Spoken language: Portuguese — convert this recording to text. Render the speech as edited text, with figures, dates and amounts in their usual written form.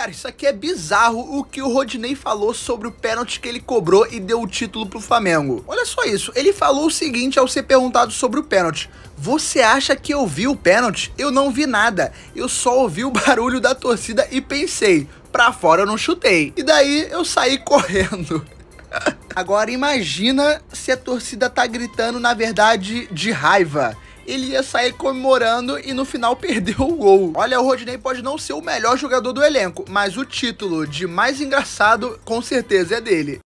Cara, isso aqui é bizarro o que o Rodinei falou sobre o pênalti que ele cobrou e deu o título pro Flamengo. Olha só isso, ele falou o seguinte ao ser perguntado sobre o pênalti: você acha que eu vi o pênalti? Eu não vi nada, eu só ouvi o barulho da torcida e pensei, pra fora eu não chutei. E daí eu saí correndo. Agora imagina se a torcida tá gritando, na verdade, de raiva. Ele ia sair comemorando e no final perdeu o gol. Olha, o Rodinei pode não ser o melhor jogador do elenco, mas o título de mais engraçado com certeza é dele.